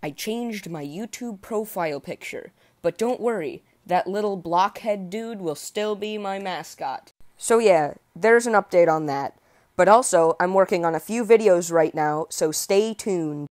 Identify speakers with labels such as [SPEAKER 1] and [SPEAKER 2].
[SPEAKER 1] I changed my YouTube profile picture, but don't worry, that little blockhead dude will still be my mascot. So yeah, there's an update on that. But also, I'm working on a few videos right now, so stay tuned.